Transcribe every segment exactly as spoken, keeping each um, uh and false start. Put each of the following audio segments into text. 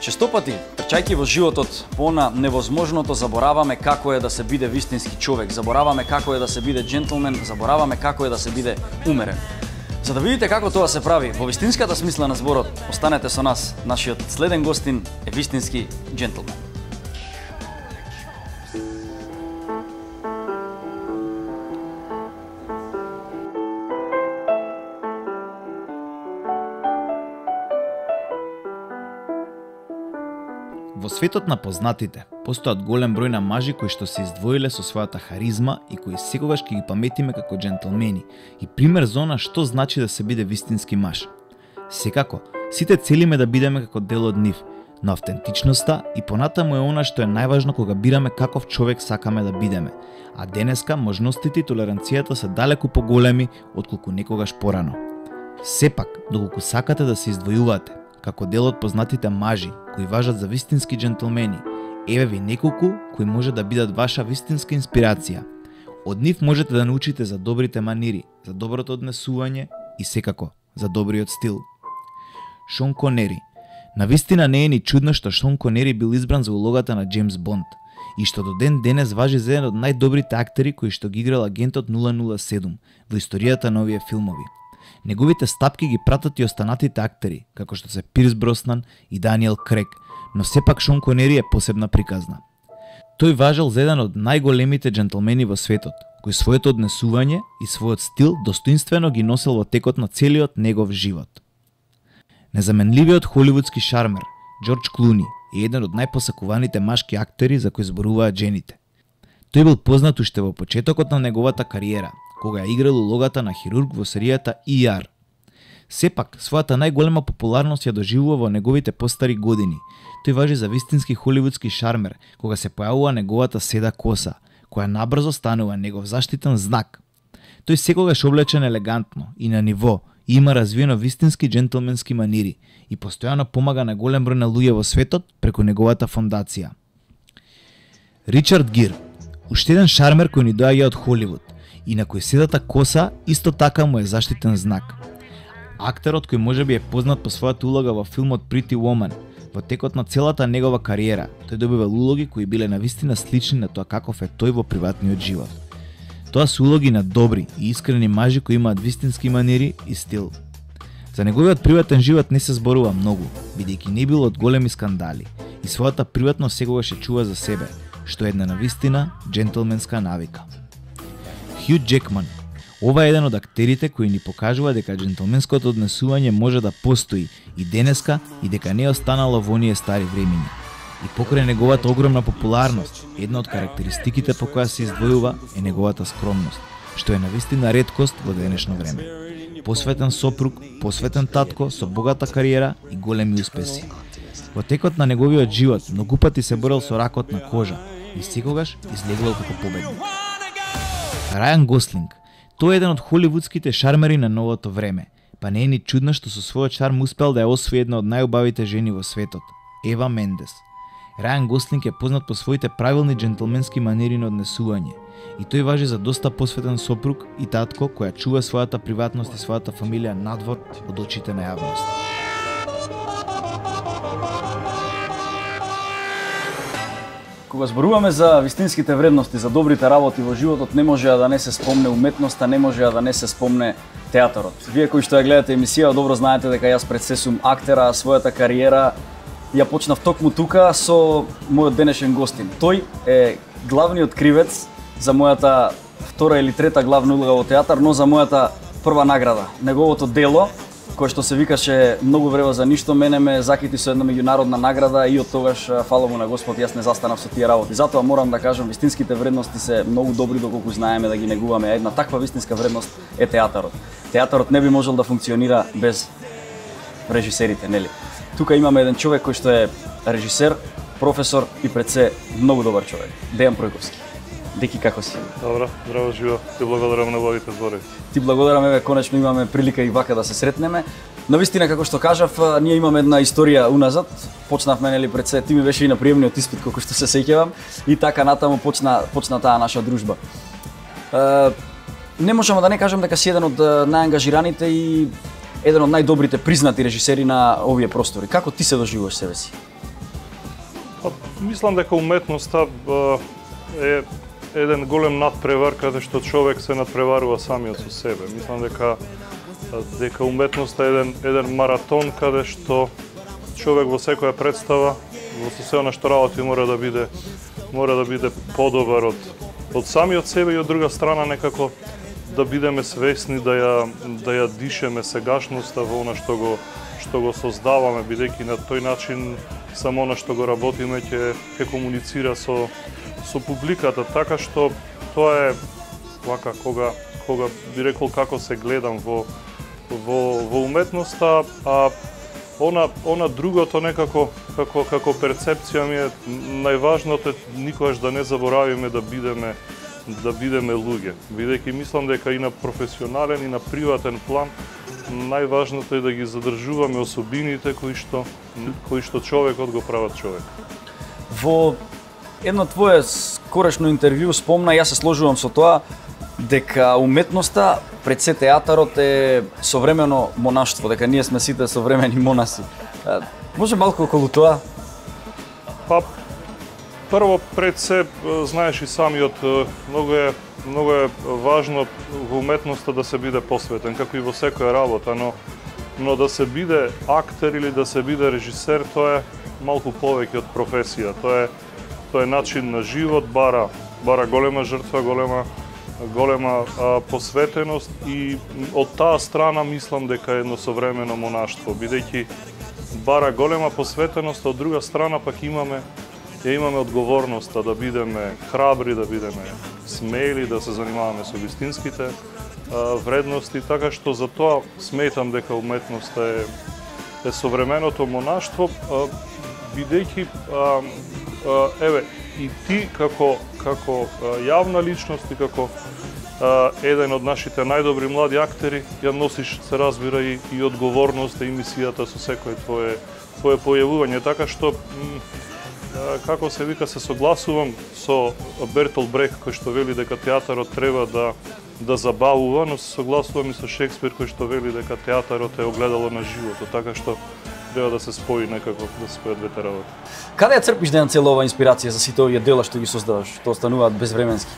Често пати, трчајќи во животот по она невозможното, забораваме како е да се биде вистински човек, забораваме како е да се биде джентлмен, забораваме како е да се биде умерен. За да видите како тоа се прави во вистинската смисла на зборот, останете со нас. Нашиот следен гостин е вистински джентлмен. Во светот на познатите, постојат голем број на мажи кои што се издвоиле со својата харизма и кои секогаш ќе ги паметиме како джентлмени и пример за она што значи да се биде вистински маж. Секако, сите целиме да бидеме како дел од нив, но автентичноста и понатаму е она што е најважно кога бираме каков човек сакаме да бидеме, а денеска можностите и толеранцијата се далеку поголеми отколку некогаш порано. Сепак, доколку сакате да се издвојувате како дел од познатите мажи кои важат за вистински джентлмени, еве ви неколку кои може да бидат ваша вистинска инспирација. Од нив можете да научите за добрите манири, за доброто однесување и секако за добриот стил. Шон Конери. Навистина не е ни чудно што Шон Конери бил избран за улогата на Джеймс Бонд и што до ден денес важи за еден од најдобрите актери кои што ги играл агентот нула нула седум во историјата на овие филмови. Неговите стапки ги пратат и останатите актери, како што се Пирс Броснан и Даниел Крейг, но сепак Шон Конери е посебна приказна. Тој важел за еден од најголемите джентлмени во светот, кој своето однесување и својот стил достоинствено ги носел во текот на целиот негов живот. Незаменливиот холивудски шармер Џорџ Клуни е еден од најпосакуваните машки актери за кои зборуваат жените. Тој бил познат уште во почетокот на неговата кариера, кога ја играл улогата на хирург во серијата И Ар. Сепак, својата најголема популарност ја доживува во неговите постари години. Тој важи за вистински холивудски шармер, кога се појавува неговата седа коса, која набрзо станува негов заштитен знак. Тој секогаш облечен елегантно и на ниво и има развиено вистински джентлменски манири и постојано помага на голем број на луѓе во светот преку неговата фондација. Ричард Гир, уште еден шармер кој ни доаѓа од Холивуд и на кој седата коса исто така му е заштитен знак. Актерот кој можеби е познат по својата улога во филмот Pretty Woman, во текот на целата негова кариера, тој добивал улоги кои биле навистина слични на тоа каков е тој во приватниот живот. Тоа се улоги на добри и искрени мажи кои имаат вистински манири и стил. За неговиот приватен живот не се зборува многу, бидејќи не бил од големи скандали и својата приватност секогаш ја чува за себе, што е една навистина джентлменска навика. Хју Џекман. Ова е еден од актерите кои ни покажува дека джентлменското однесување може да постои и денеска и дека не е останало во оние стари времиња. И покрај неговата огромна популарност, една од карактеристиките по која се издвојува е неговата скромност, што е навистина реткост во денешно време. Посветен сопруг, посветен татко со богата кариера и големи успеси. Во текот на неговиот живот многу пати се борел со ракот на кожа и секогаш излеглал како победник. Рајан Гослинг. Тој е еден од холивудските шармери на новото време, па не е ни чудно што со својот шарм успел да ја освои една од најубавите жени во светот, Ева Мендес. Рајан Гослинг е познат по своите правилни джентлменски манири на однесување и тој важи за доста посветен сопруг и татко која чува својата приватност и својата фамилија надвор од очите на јавност. Кога зборуваме за вистинските вредности, за добрите работи во животот, не може да не се спомне уметноста, не може да не се спомне театарот. Вие кои што ја гледате емисија, добро знаете дека јас пред се сум актера, својата кариера ја почнав токму тука со мојот денешен гостин. Тој е главниот кривец за мојата втора или трета главна улога во театар, но за мојата прва награда. Неговото дело, кој што се викаше Многу врева за ништо, мене ме закити со една меѓународна награда и од тогаш, фала му на Господ, јас не застанав со тие работи. Затоа морам да кажам, вистинските вредности се многу добри доколку знаеме да ги негуваме. Една таква вистинска вредност е театарот. Театарот не би можел да функционира без режисерите, нели? Тука имаме еден човек кој што е режисер, професор и пред се многу добар човек. Дејан Пројковски. Деки, како си? Добро, здраво живо. Ти благодарам на овие зборови. Ти благодарам, еве конечно имаме прилика и вака да се сретнеме. Навистина, како што кажав, ние имаме една историја уназад. Почнавме нели пред се, ти ми беше и на приемниот испит колку што се сеќавам и така натаму почна почна таа наша дружба. Е, не можеме да не кажам дека си еден од најангажираните и еден од најдобрите признати режисери на овие простори. Како ти се доживуваш себе си? Па, мислам дека уметноста е еден голем надпревар каде што човек се надпреварува самиот со себе. Мислам дека дека уметноста е еден еден маратон каде што човек во секоја представа, во се она што работи мора да биде мора да биде подобар од од самиот себе и од друга страна некако да бидеме свесни да ја да ја дишеме сегашноста во она што го што го создаваме, бидејќи на тој начин само она што го работиме ќе ќе комуницира со со публиката, така што тоа е вака кога кога би рекол како се гледам во во во уметноста, а она она другото некако како како перцепција ми е најважното е никогаш да не заборавиме да бидеме да бидеме луѓе, бидејќи мислам дека и на професионален и на приватен план најважното е да ги задржуваме особините кои што кои што човекот го прават човек. Во едно твое скорешно интервју спомна, јас се сложувам со тоа, дека уметноста пред се театарот е современо монаштво, дека ние сме сите современи монаси. Може малку околу тоа? Па, прво пред се, знаеш и самиот, многу е многу е важно во уметноста да се биде посветен, како и во секоја работа, но но да се биде актер или да се биде режисер, тоа е малку повеќе од професија. Тоа е тоа е начин на живот, бара бара голема жртва, голема голема а, посветеност и од таа страна мислам дека е едно современо монаштво, бидејќи бара голема посветеност, од друга страна пак имаме ја имаме одговорноста да бидеме храбри, да бидеме смели, да се занимаваме со вистинските а, вредности, така што за тоа сметам дека уметноста е е современото монаштво, а, бидејќи а, а, еве и ти како како јавна личност и како а, еден од нашите најдобри млади актери ја носиш, се разбира, и, и одговорноста и мисијата со секое твое твое појавување, така што а, како се вика, се согласувам со Бертол Брехт кој што вели дека театарот треба да да забавува, но се согласувам и со Шекспир кој што вели дека театарот е огледало на животот, така што треба да се спои некако, да се спојат двете работи. Каде ја црпиш дејан цела оваа инспирација за сите овие дела што ги создаваш, што остануваат безвременски?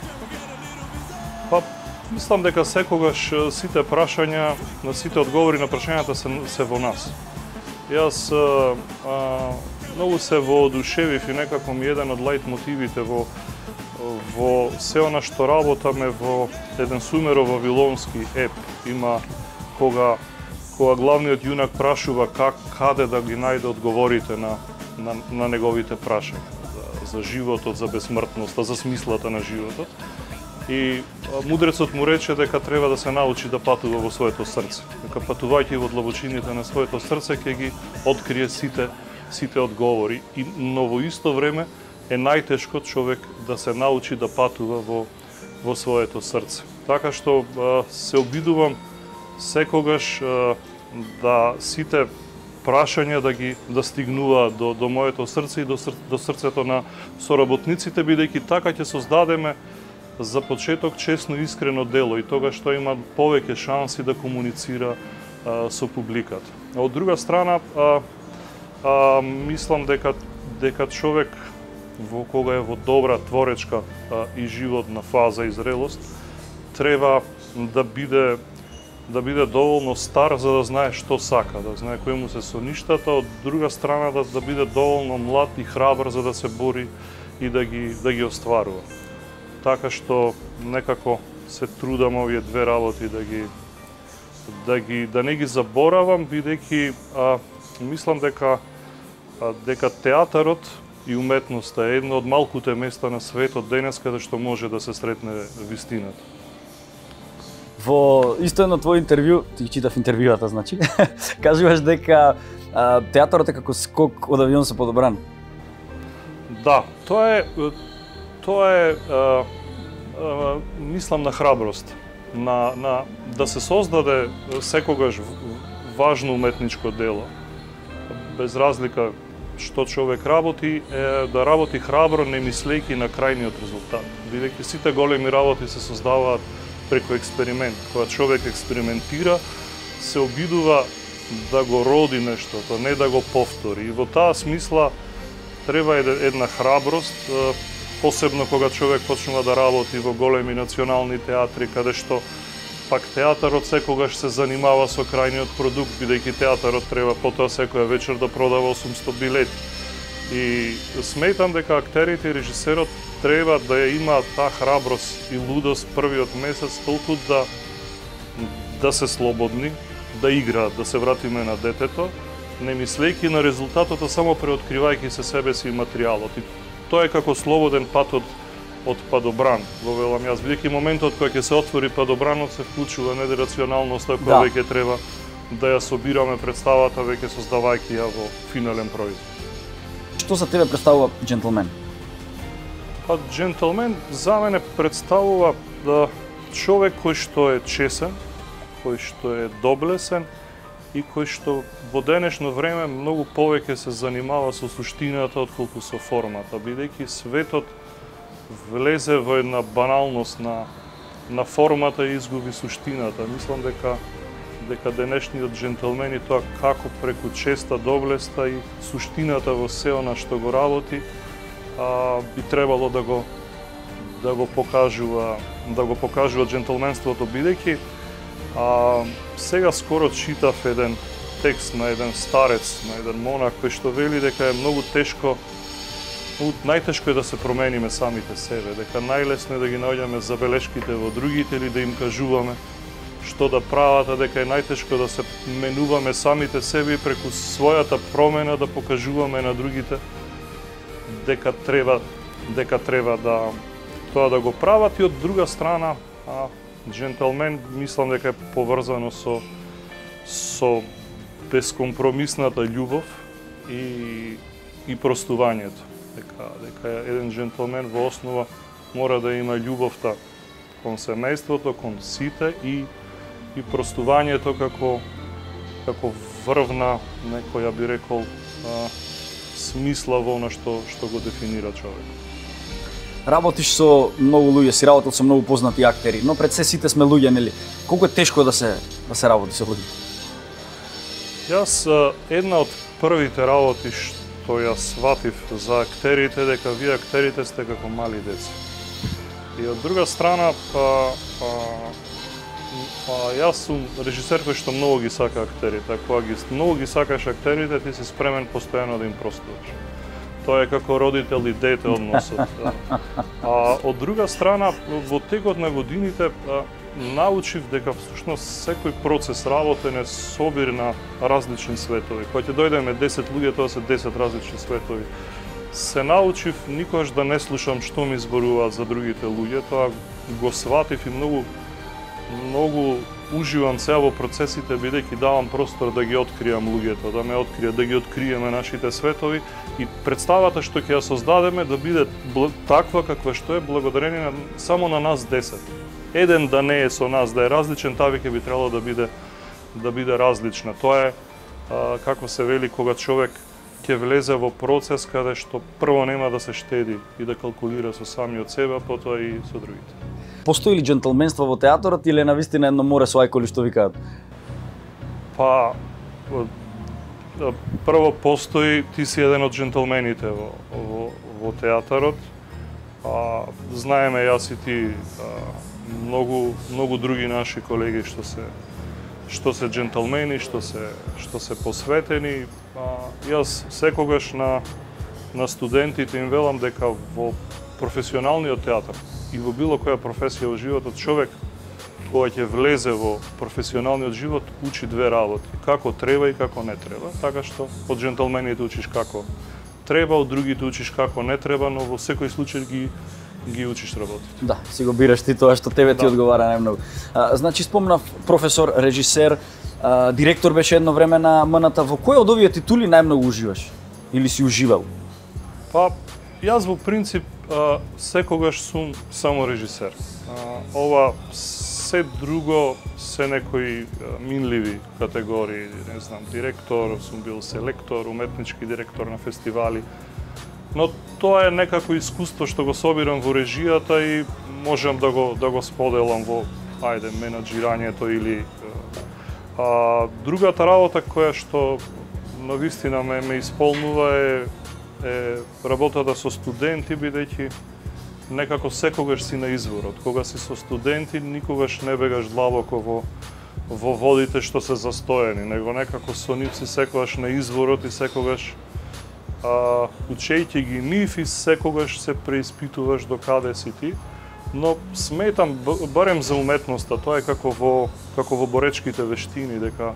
Па, мислам дека секогаш сите прашања, на сите одговори на прашањата се, се во нас. Јас а, а, многу се воодушевив и некако ми еден од лајт мотивите во во се она што работаме во еден Сумеров вавилонски еп. Има кога кога главниот јунак прашува как каде да ги најде одговорите на на, на неговите прашања за, за животот, за безсмртноста, за смислата на животот. И мудрецот му рече дека треба да се научи да патува во своето срце. Дека патувајќи во длабочините на своето срце ќе ги открие сите сите одговори. И но во исто време е најтешко човек да се научи да патува во во своето срце. Така што се обидувам секогаш да сите прашања да ги да стигнуваат до до моето срце и до ср, до срцето на соработниците, бидејќи така ќе создадеме за почеток честно и искрено дело и тогаш што има повеќе шанси да комуницира а, со публиката. А од друга страна, а, а, мислам дека дека човек во кога е во добра творечка а, и животна фаза и зрелост, треба да биде да биде доволно стар за да знае што сака, да знае кои му се соништата, од друга страна да, да биде доволно млад и храбар за да се бори и да ги да ги остварува. Така што некако се трудам овие две работи да ги да ги да не ги заборавам, бидејќи мислам дека а, дека театарот и уметноста е едно од малкуте места на светот денес каде што може да се сретне вистината. Во исто едно твое интервју, ти читав интервјуата, значи, кажуваш дека а, театарот е како скок од авион со подобран. Да, тоа е тоа е а, а, мислам на храброст, на на да се создаде секогаш важно уметничко дело. Без разлика што човек работи, е да работи храбро, не мислејќи на крајниот резултат. Бидејќи сите големи работи се создаваат преку експеримент. Кога човек експериментира, се обидува да го роди нештото, не да го повтори. И во таа смисла, треба една храброст, посебно кога човек почнува да работи во големи национални театри, каде што пак театарот секогаш се занимава со крајниот продукт, бидејќи театарот треба потоа секоја вечер да продава осумсто билети. И сметам дека актерите и режисерот треба да ја има таа храброст и лудост првиот месец толку да да се слободни, да играат, да се вратиме на детето, не мислејќи на резултатот, а само преоткривајќи се себе си и материјалот. И тоа е како слободен пат од од падобран, го велам јас, бидејќи моментот кога ќе се отвори падобранот се вклучува недирационалноста која да. Веќе треба да ја собираме представата, веќе создавајќи ја во финален производ. Што за тебе представува Джентлмен? Па Джентлмен за мене представува да човек кој што е чесен, кој што е доблесен и кој што во денешно време многу повеќе се занимава со суштината отколку со формата, бидејќи светот влезе во една баналност на на формата и изгуби суштината. Мислам дека дека денешниот Джентлмен и тоа како преку честа доблеста и суштината во се она што го работи, а, би требало да го да го покажува да го покажува джентлменството, бидејќи а, сега скоро читав еден текст на еден старец, на еден монах кој што вели дека е многу тешко, најтешко е да се промениме самите себе, дека најлесно е да ги наоѓаме забелешките во другите или да им кажуваме што да прават, а дека е најтешко да се менуваме самите себе и преку својата промена да покажуваме на другите дека треба дека треба да тоа да го прават. И од друга страна, а, Джентлмен мислам дека е поврзано со со бескомпромисната љубов и и простувањето. Дека дека еден джентлмен во основа мора да има љубовта кон семејството, кон сите и и простувањето како како врвна, некоја би рекол, а, смисла во она што што го дефинира човек. Работиш со многу луѓе, си работел со многу познати актери, но пред се сите сме луѓе, нели? Колку е тешко да се да се работи со луѓе? Јас една од првите работи што ја сватив за актерите, дека вие актерите сте како мали деца. И од друга страна, па, па, па јас сум режисер кој што многу ги сака актерите. Ако ги многу ги сакаш актерите, ти си спремен постојано да им простуваш. Тоа е како родител и дете односот. А од друга страна, во текот на годините научив дека всушност секој процес работен е собир на различни светови. Кога ќе дојдеме десет луѓе, тоа се десет различни светови. Се научив никогаш да не слушам што ми зборуваат за другите луѓе, тоа го сватив и многу многу уживам сега во процесите, бидејќи давам простор да ги откријам луѓето, да ме откријат, да ги откриеме нашите светови и представата што ќе ја создадеме да биде таква каква што е благодарение на, само на нас десет. Еден да не е со нас, да е различен, таа веќе би требало да биде да биде различна. Тоа е а, како се вели кога човек ќе влезе во процес каде што прво нема да се штеди и да калкулира со самиот себе, потоа и со другите. Постои ли джентлменство во театарот или е навистина едно море со ајколи што викаат? Па прво постои, ти си еден од джентлмените во во, во театарот. А, знаеме јас и ти а, многу многу други наши колеги што се што се джентлмени, што се што се посветени. А, јас секогаш на на студентите им велам дека во професионалниот театар и во било која професија во животот, човек кога ќе влезе во професионалниот живот учи две работи, како треба и како не треба. Така што од джентлмените учиш како треба, од другите учиш како не треба, но во секој случај ги ги учиш работите. Да, си го бираш ти тоа што тебе ти Да. одговара најмногу. А, значи спомнав професор, режисер, а, директор беше едно време на М Н Т. Во кој од овие титули најмногу уживаш или си уживал? Па јас во принцип а, секогаш сум само режисер. А, ова се друго се некои а, минливи категории, не знам, директор, сум бил селектор, уметнички директор на фестивали. Но тоа е некако искуство што го собирам во режијата и можам да го да го споделам во ајде менаџирањето или а, другата работа која што навистина ме ме исполнува е е работата со студенти, бидејќи некако секогаш си на изворот. Кога си со студенти, никогаш не бегаш длабоко во во водите што се застоени, него некако со нив си секогаш на изворот и секогаш а, учејќи ги нив и секогаш се преиспитуваш до каде си ти. Но сметам, барем за уметноста, тоа е како во, како во боречките вештини, дека,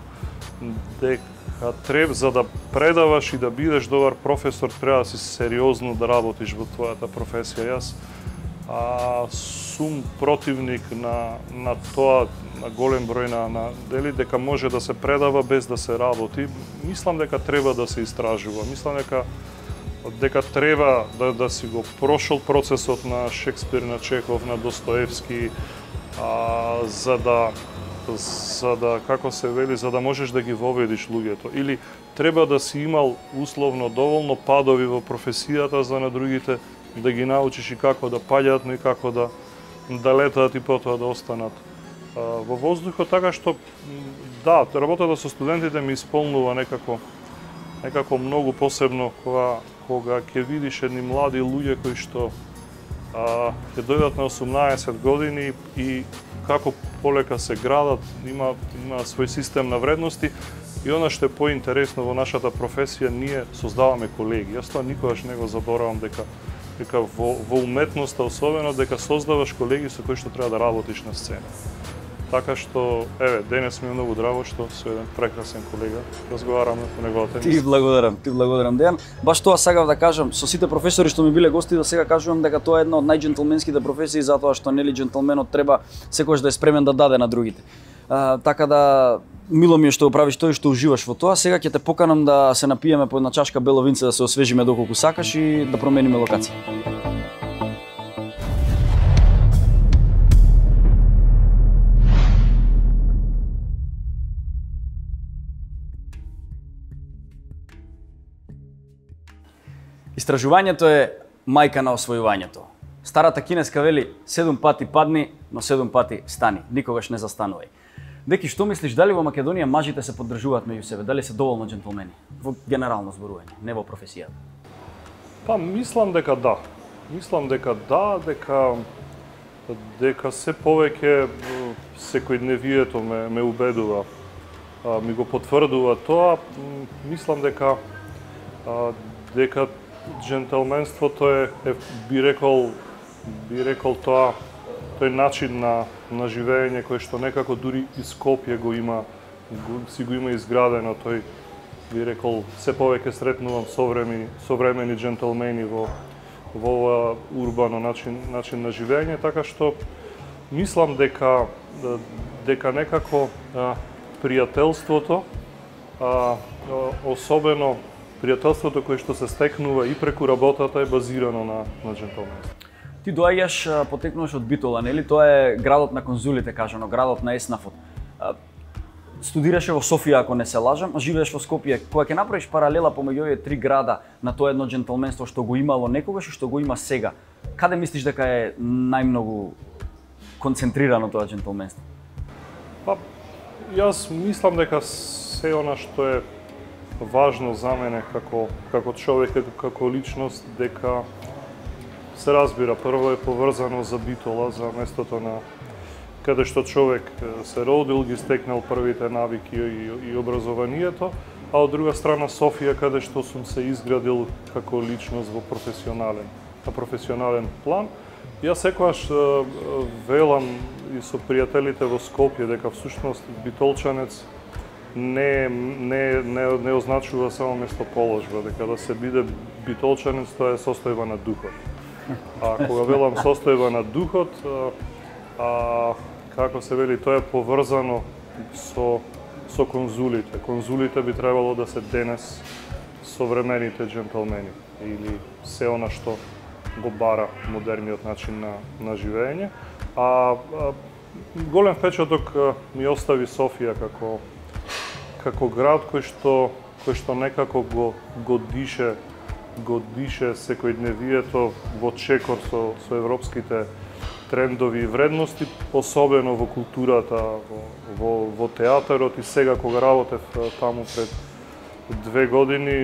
дека треб, за да предаваш и да бидеш добар професор, треба да си сериозно да работиш во твојата професија. Јас а, сум противник на, на тоа, на голем број на, на дели, дека може да се предава без да се работи. Мислам дека треба да се истражува. Мислам дека дека треба да, да си го прошол процесот на Шекспир, на Чехов, на Достоевски, а, за да за да, како се вели, за да можеш да ги воведиш луѓето. Или треба да си имал условно доволно падови во професијата за на другите да ги научиш и како да паѓаат, но и како да да летаат и потоа да останат а, во воздухот, така што да, работата со студентите ми исполнува некако некако многу посебно кога кога ќе видиш едни млади луѓе кои што а, ќе дојдат на осумнаесет години и како полека се градат, има, има свој систем на вредности и она што е поинтересно во нашата професија, ние создаваме колеги. Јас тоа никогаш не го заборавам дека дека во, во уметноста особено дека создаваш колеги со кои што треба да работиш на сцена. Така што, еве, денес ми е многу драго што со еден прекрасен колега разговараме по неговата емисија. Ти благодарам, ти благодарам, Дејан. Баш тоа сакав да кажам, со сите професори што ми биле гости до сега кажувам дека тоа е една од најџентлменските професии, затоа што нели џентлменот треба секогаш да е спремен да даде на другите. А, така да мило ми е што правиш тоа и што уживаш во тоа. Сега ќе те поканам да се напиеме по една чашка бело винце, да се освежиме доколку сакаш и да промениме локација. Истражувањето е мајка на освојувањето. Старата кинеска вели седум пати падни, но седум пати стани. Никогаш не застанувај. Деки, што мислиш, дали во Македонија мажите се поддржуваат меѓу себе? Дали се доволно џентлмени? Во генерално зборување, не во професијата. Па, мислам дека да. Мислам дека да, дека дека се повеќе секојдневието ме, ме убедува, а, ми го потврдува тоа. Мислам дека а, дека џентелменството е, е би рекол би рекол тоа тој начин на на живење кој што некако дури и Скопје го има го, си го има изградено, тој би рекол се повеќе сретнувам современи современи џентелмени во во ова урбано начин начин на живење, така што мислам дека дека некако а, пријателството а, особено пријателството кое што се стекнува и преку работата е базирано на на џентелменство. Ти доаѓаш, потекнуваш од Битола, нели? Тоа е градот на конзулите, кажано, градот на еснафот. Студираше во Софија, ако не се лажам, а живееш во Скопје. Кога ќе направиш паралела помеѓу овие три града на тоа едно џентелменство што го имало некогаш и што го има сега, каде мислиш дека е најмногу концентрирано тоа џентелменство? Па, јас мислам дека се она што е важно за мене како како човек, како личност, дека се разбира, прво е поврзано за Битола, за местото на каде што човек се родил, ги стекнал првите навики и, и образованието, а од друга страна Софија, каде што сум се изградил како личност во професионален, на професионален план. Јас секогаш велам и со пријателите во Скопје дека всушност битолчанец не не не не означува само местоположба, дека да се биде битолчанец тоа е состојба на духот. А кога велам состојба на духот, а, а како се вели, тоа е поврзано со со конзулите. Конзулите би требало да се денес современите џентелмени или се она што го бара модерниот начин на на живење. А, а голем впечаток ми остави Софија како како град кој што кој што некако го го дише го дише секојдневието во чекор со со европските трендови и вредности, особено во културата, во во, во театарот, и сега кога работев таму пред две години,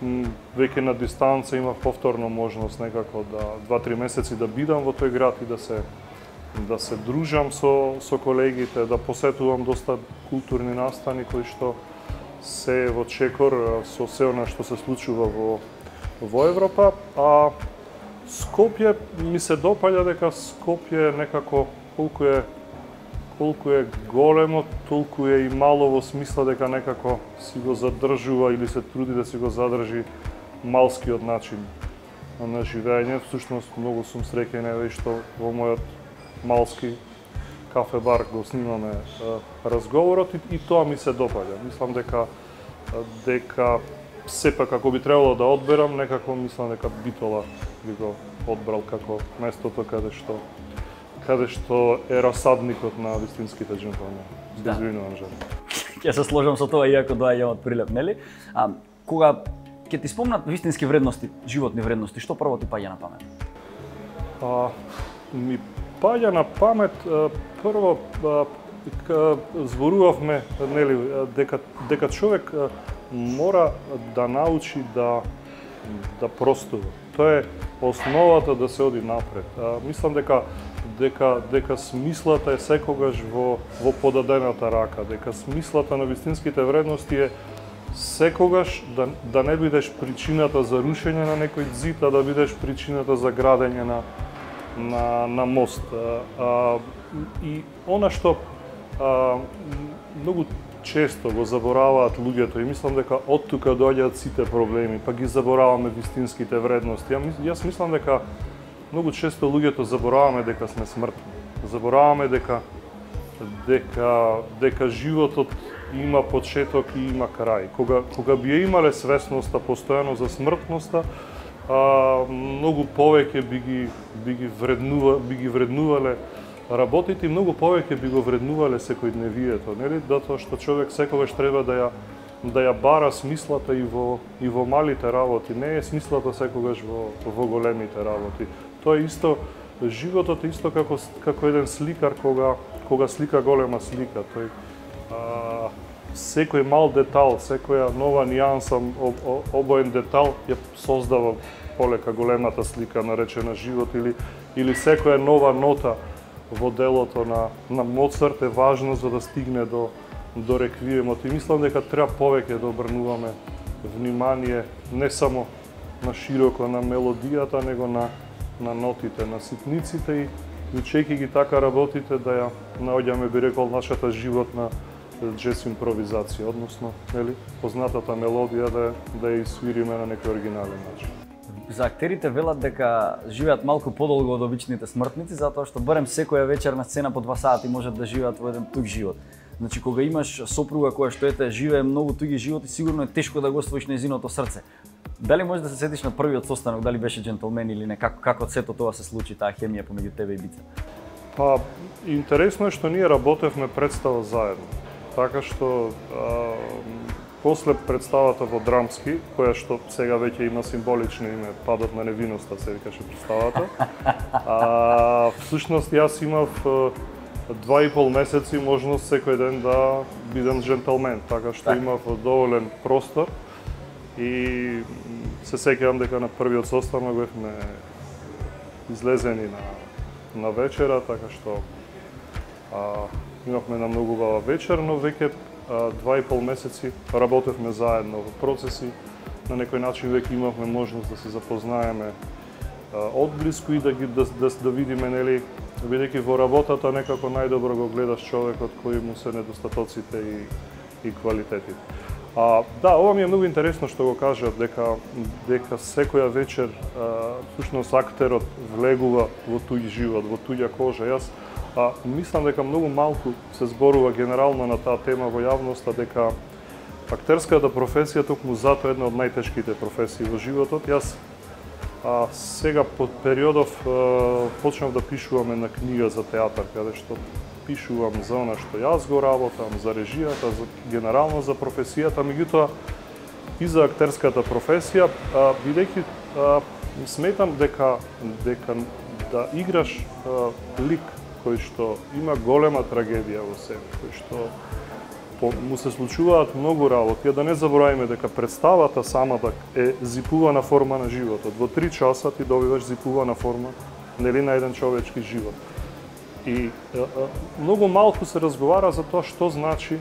веќе на дистанца имав повторно можност некако да два-три месеци да бидам во тој град и да се да се дружам со со колегите, да посетувам доста културни настани кои што се во чекор со се она што се случува во во Европа, а Скопје ми се допаѓа дека Скопје некако колку е колку е големо, толку е и мало во смисла дека некако си го задржува или се труди да си го задржи малскиот начин на живење. Всушност многу сум среќен еве што во мојот малски кафе бар го снимаме разговорот и, и тоа ми се допаѓа. Мислам дека дека сепак ако би требало да одберам, некако мислам дека Битола би го одбрал како местото каде што каде што е расадникот на вистинските џентлмени. Да. Извинувам, жал. Ќе се сложам со тоа иако доаѓам од Прилеп, нели? А кога ќе ти спомнат вистински вредности, животни вредности, што прво ти паѓа на памет? А, ми паѓа на памет прво а, зборувавме нели дека дека човек мора да научи да да простува. Тоа е основата да се оди напред. А, мислам дека дека дека смислата е секогаш во во подадената рака, дека смислата на вистинските вредности е секогаш да да не бидеш причината за рушење на некој зид, а да бидеш причината за градење на на на мост. А, а, и она што а, многу често го забораваат луѓето и мислам дека од тука доаѓаат сите проблеми, па ги забораваме вистинските вредности. Јас мислам дека многу често луѓето забораваме дека сме смртни. Забораваме дека дека дека животот има почеток и има крај. Кога кога би ја имале свесноста постојано за смртноста, а, многу повеќе би ги би ги вреднува би ги вреднувале работите и многу повеќе би го вреднувале секојдневието, нели? Затоа што човек секогаш треба да ја да ја бара смислата и во и во малите работи, не е смислата секогаш во во големите работи. Тоа е исто животот е исто како како еден сликар кога кога слика голема слика, тој а, секој мал детал, секоја нова нијанса, обоен детал ја создава полека големата слика наречена живот или или секоја нова нота во делото на на Моцарт е важно за да стигне до до реквиемот и мислам дека треба повеќе да обрнуваме внимание не само на широко на мелодијата, него на на нотите, на ситниците и учејќи ги така работите да ја наоѓаме, би рекол, нашата животна джез импровизација, односно, нели, познатата мелодија да да ја свириме на некој оригинален начин. За актерите велат дека живеат малку подолго од обичните смртници, затоа што барем секоја вечер на сцена по два сати можат да живеат во еден туг живот. Значи, кога имаш сопруга која што ете живее многу туги животи, сигурно е тешко да го освоиш нејзиното срце. Дали можеш да се сетиш на првиот состанок, дали беше џентлмен или не, како како сето тоа се случи, таа хемија помеѓу тебе и Бица? Па, интересно е што ние работевме представа заедно. Така што а, после представата во Драмски, која што сега веќе има символично име, Падот на невиноста се викаше представата. А всушност јас имав два и пол месеци можност секој ден да бидам џентлмен, така што имав доволен простор и се сеќавам дека на првиот состанок бевме излезени на на вечера, така што а, имавме на многу убава вечер, но веќе а, два и пол месеци работевме заедно во процеси, на некој начин веќе имавме можност да се запознаеме а, одблиску и да ги да, да, да видиме, нели, бидејќи во работата некако најдобро го гледаш човекот кои му се недостатоците и и квалитетите. А, да, ова ми е многу интересно што го кажат дека дека секоја вечер а, всушност актерот влегува во туѓ живот, во туѓа кожа. Јас а, мислам дека многу малку се зборува генерално на таа тема во јавноста, дека актерската професија токму затоа е една од најтешките професии во животот. Јас а, сега под периодов а, почнав да пишувам една книга за театар, каде што пишувам за она што јас го работам, за режијата, за генерално за професијата, меѓутоа и за актерската професија, а, бидејќи а, сметам дека дека да играш а, лик кој што има голема трагедија во себе, кој што му се случуваат многу работи, а да не забораваме дека представата самата е зипувана форма на животот. Во три часа ти добиваш зипувана форма, нели, на еден човечки живот. И а, а, многу малку се разговара за тоа што значи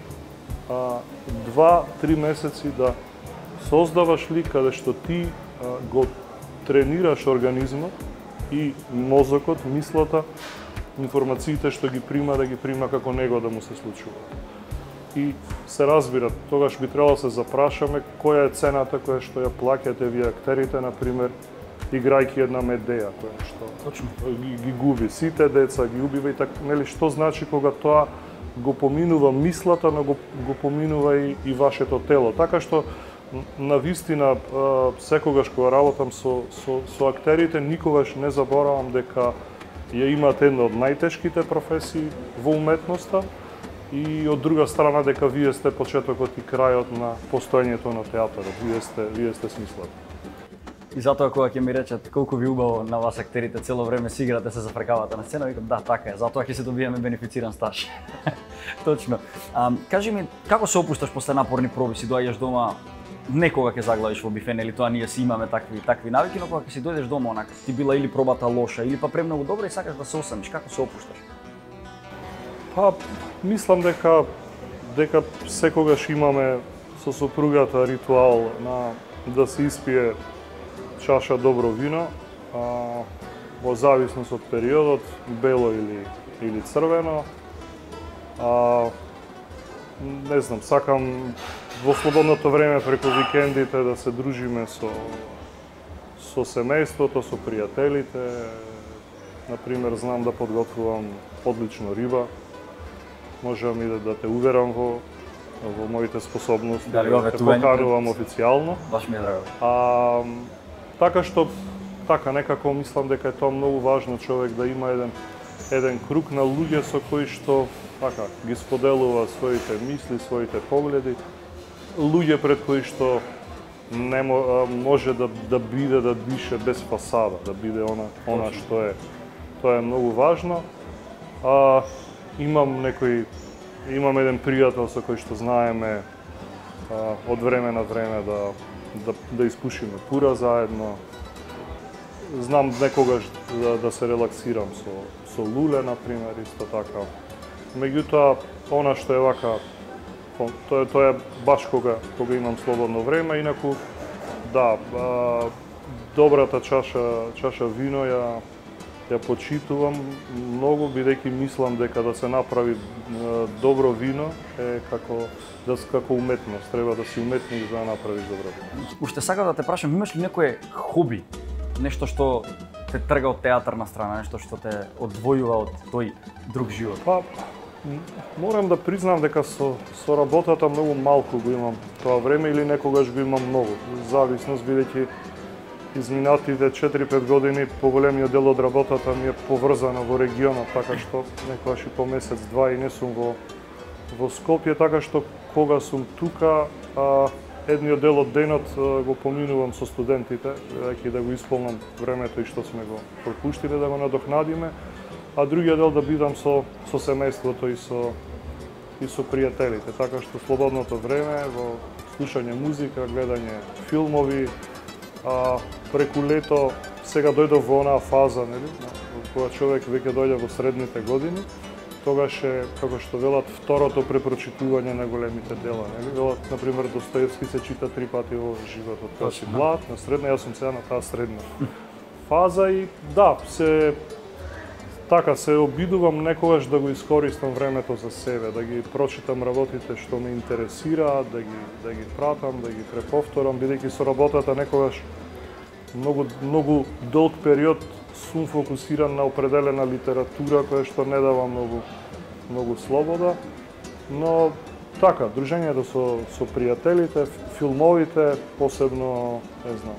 два-три месеци да создаваш лик каде што ти а, го тренираш организмот и мозокот, мислата, информациите што ги прима, да ги прима како него да му се случува. И се разбира, тогаш би требало да се запрашаме која е цената која што ја плаќате вие актерите, например, играјќи една медеја која што точно ги, ги губи сите деца, ги убива и така, нели, што значи кога тоа го поминува мислата, но го, го поминува и, и вашето тело. Така што на вистина секогаш кога работам со, со, со актерите, никогаш не заборавам дека ја имаат една од најтешките професии во уметноста и од друга страна дека вие сте почетокот и крајот на постоењето на театарот. Вие сте, вие сте смислата. И затоа кога ќе ми речат колку ви убаво на вас актерите цело време си играте, се зафркавате на сцена, викам да, така е, затоа ќе се добиеме бенефициран стаж. Точно. А, кажи ми, како се опушташ после напорни проби, си доаѓаш дома, некога ќе заглавиш во бифе, или тоа ние си имаме такви такви навики, но кога ќе си дојдеш дома онака, ти била или пробата лоша, или па премногу добра и сакаш да се осамиш, како се опушташ? Па, мислам дека дека секогаш имаме со сопругата ритуал на да се испие чаша добро вино, а, во зависност од периодот, бело или или црвено. А, не знам, сакам во слободното време преку викендите да се дружиме со со семејството, со пријателите. Например, знам да подготвувам одлично риба. Можам и да, да те уверам во во моите способности, да, да те поканувам официјално. Баш ми е драго. А, така што така некако мислам дека е тоа многу важно човек да има еден еден круг на луѓе со кои што така ги споделува своите мисли, своите погледи, луѓе пред кои што не може да да биде да дише без фасада, да биде она она што е. Тоа е многу важно. А имам некој имам еден пријател со кој што знаеме а, од време на време да да да испушиме пура заедно. Знам некогаш да, да се релаксирам со со луле, например, исто така. Меѓутоа, она што е вака, тоа е, тоа е баш кога, кога имам слободно време, инаку, да, а, добрата чаша, чаша вино ја, ја почитувам многу, бидејќи мислам дека да се направи а, добро вино е како, да, како уметност, треба да си уметник за да направиш добро вино. Уште сакам да те прашам, имаш ли некое хоби? Нешто што те трга од театарна страна, нешто што те одвојува од тој друг живот? Па, морам да признам дека со, со работата многу малку го имам тоа време или некогаш го имам многу. Зависност, бидејќи изминатите четири-пет години поголемиот дел од работата ми е поврзана во регионот, така што некогаш и по месец-два и не сум во, во Скопје, така што кога сум тука, а, едниот дел од денот го поминувам со студентите, веќе да го исполнам времето и што сме го пропуштиле да го надокнадиме, а другиот дел да бидам со со семејството и со и со пријателите, така што слободното време во слушање музика, гледање филмови, а преку лето сега дојдов во онаа фаза, нели, кога човек веќе дојде во средните години. Тогаш е, како што велат, второто препрочитување на големите дела, нели? Велат, например, Достоевски се чита три пати во животот, кога си млад, на средна, јас сум сега на таа средна фаза и да, се така се обидувам некогаш да го искористам времето за себе, да ги прочитам работите што ме интересираат, да ги да ги пратам, да ги преповторам, бидејќи со работата некогаш многу многу долг период сум фокусиран на определена литература која што не дава многу многу слобода, но така, дружењето со со пријателите, филмовите, посебно, не знам,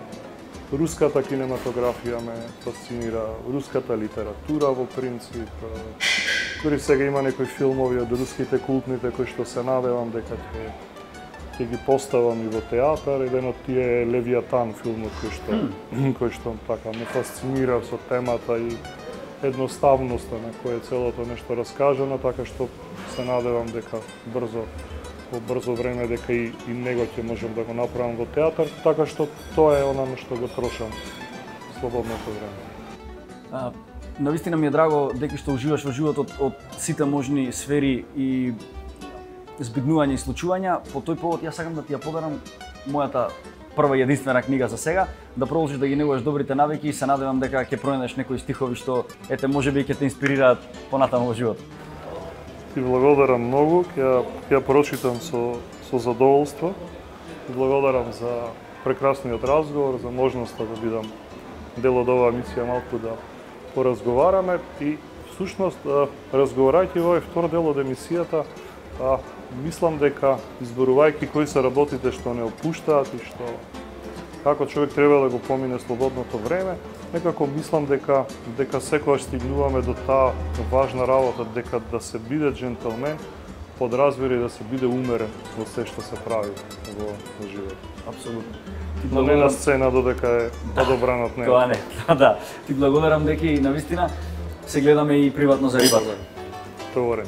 руската кинематографија ме фасцинира, руската литература во принцип. Дури сега има некои филмови од руските култните кои што се надевам дека ќе ќе ги поставам и во театар. Еден од тие е Левијатан филмот кој што mm. кој што така ме фасцинира со темата и едноставноста на која е целото нешто раскажано, така што се надевам дека брзо во брзо време дека и, и него ќе можам да го направам во театар, така што тоа е она на што го трошам слободното време. А, навистина ми е драго дека што уживаш во животот од сите можни сфери и збиднувања и случувања. По тој повод јас сакам да ти ја подарам мојата прва и единствена книга за сега, да продолжиш да ги негуваш добрите навики и се надевам дека ќе пронајдеш некои стихови што ете можеби ќе те инспирираат понатаму во животот. Ти благодарам многу, ќе ја прочитам со со задоволство. Ти благодарам за прекрасниот разговор, за можноста да бидам дел од оваа емисија малку да поразговараме и всушност разговарајќи во овој втор дел од емисијата, а, мислам дека изборувајќи кои се работите што не опуштаат и што како човек треба да го помине слободното време, некако мислам дека дека секогаш стигнуваме до таа важна работа дека да се биде джентълмен, подразбира и да се биде умерен во се што се прави во, во живот. Апсолутно. Но не на сцена додека е подобран од него. Тоа не, да. Ти благодарам дека и навистина се гледаме и приватно за рибата. Добре.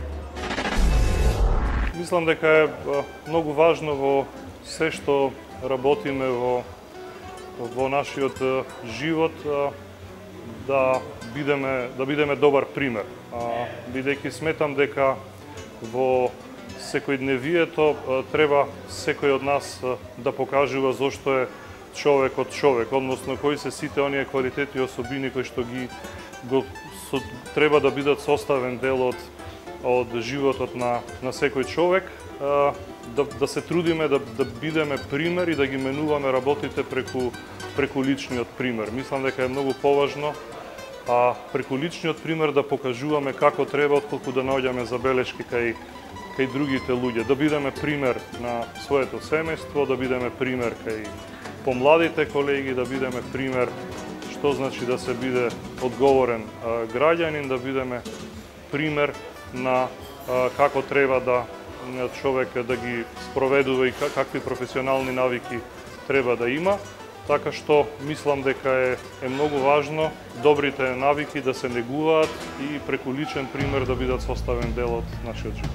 Мислам дека е многу важно во се што работиме во во нашиот живот да бидеме да бидеме добар пример. Бидејќи сметам дека во секојдневието треба секој од нас да покажува зошто е човек од човек, односно кои се сите оние квалитети и особини кои што ги го со, треба да бидат составен дел од од животот на на секој човек, да да се трудиме да да бидеме пример и да ги менуваме работите преку преку личниот пример. Мислам дека е многу поважно а преку личниот пример да покажуваме како треба отколку да наоѓаме забелешки кај кај другите луѓе, да бидеме пример на своето семејство, да бидеме пример кај помладите колеги, да бидеме пример што значи да се биде одговорен а, граѓанин, да бидеме пример на а, како треба да човек да ги спроведува и какви професионални навики треба да има. Така што мислам дека е, е многу важно добрите навики да се негуваат и преку личен пример да бидат составен дел од нашиот живот.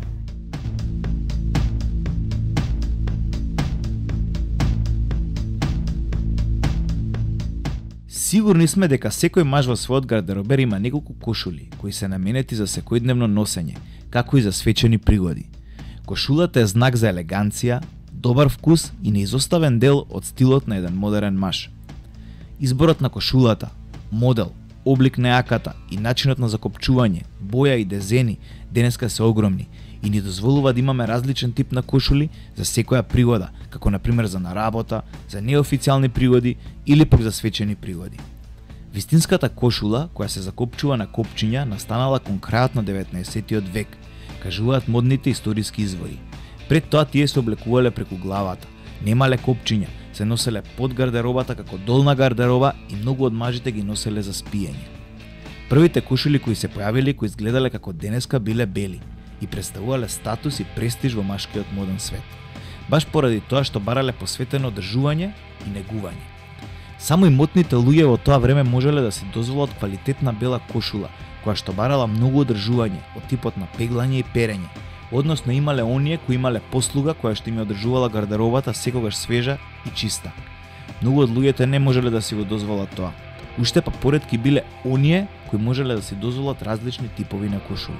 Сигурни сме дека секој маж во својот гардеробер има неколку кошули кои се наменети за секојдневно носење, како и за свечени пригоди. Кошулата е знак за елеганција, добар вкус и неизоставен дел од стилот на еден модерен маж. Изборот на кошулата, модел, облик на јаката и начинот на закопчување, боја и дезени денеска се огромни и ни дозволува да имаме различен тип на кошули за секоја пригода, како на пример за на работа, за неофицијални пригоди или пак за свечени пригоди. Вистинската кошула, која се закопчува на копчиња, настанала кон крајот на деветнаесеттиот век, кажуваат модните историски извори. Пред тоа тие се облекувале преку главата, немале копчиња, се носеле под гардеробата како долна гардероба и многу од мажите ги носеле за спиење. Првите кошули кои се појавиле кои изгледале како денеска биле бели и представувале статус и престиж во машкиот моден свет. Баш поради тоа што барале посветено одржување и негување. Само имотните луѓе во тоа време можеле да си дозволат квалитетна бела кошула, која што барала многу одржување од типот на пеглање и перење, односно имале оние кои имале послуга која што им ја одржувала гардеробата секогаш свежа и чиста. Многу од луѓето не можеле да си го дозволат тоа. Уште па поретки биле оние кои можеле да си дозволат различни типови на кошули.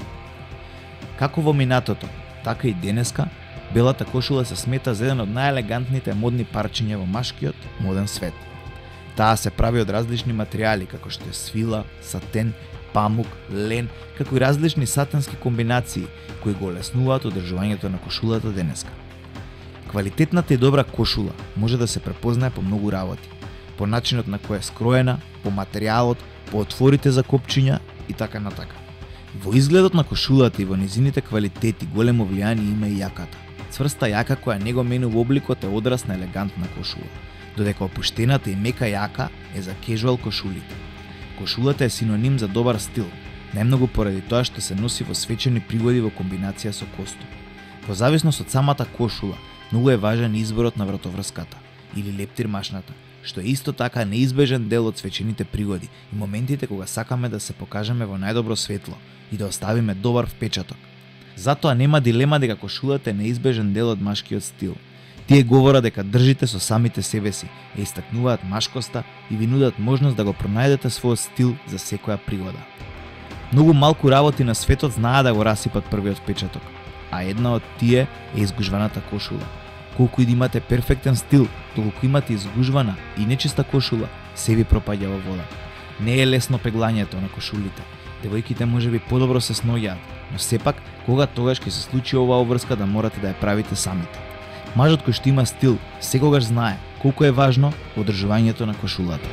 Како во минатото, така и денеска, белата кошула се смета за еден од најелегантните модни парчиња во машкиот моден свет. Таа се прави од различни материјали како што е свила, сатен, памук, лен, како и различни сатенски комбинации кои го олеснуваат одржувањето на кошулата денеска. Квалитетната и добра кошула може да се препознае по многу работи, по начинот на кој е скроена, по материјалот, по отворите за копчиња и така натака. Во изгледот на кошулата и во незините квалитети големо влијание има и јаката. Цврста јака која не го менува обликот е одраз на елегантна кошула, додека опуштената и мека јака е за кежуал кошулите. Кошулата е синоним за добар стил, најмногу поради тоа што се носи во свечени пригоди во комбинација со костум. Во зависност од самата кошула, многу е важен изборот на вратоврската или лептир машната, што е исто така неизбежен дел од свечените пригоди и моментите кога сакаме да се покажеме во најдобро светло и да оставиме добар впечаток. Затоа нема дилема дека кошулата е неизбежен дел од машкиот стил. Тие говорат дека држите со самите себе си, ја истакнуваат машкоста и ви нудат можност да го пронајдете својот стил за секоја пригода. Многу малку работи на светот знаат да го расипат првиот впечаток, а една од тие е изгужваната кошула. Колку и да имате перфектен стил, доколку имате изгужвана и нечиста кошула, се ви пропаѓа во вода. Не е лесно пеглањето на кошулите. Девојките можеби подобро се сноѓаат, но сепак, кога тогаш ќе се случи оваа обврска да морате да ја правите самите. Мажот кој што има стил, секогаш знае колку е важно одржувањето на кошулата.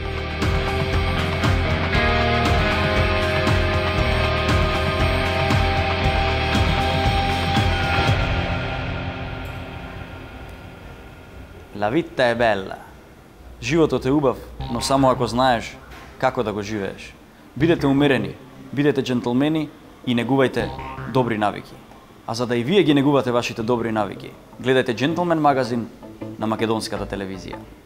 La vita è bella. Животот е убав, но само ако знаеш како да го живееш. Бидете умерени, бидете джентлмени и негувајте добри навики. А за да и вие ги негувате вашите добри навики, гледајте Джентлмен магазин на македонската телевизија.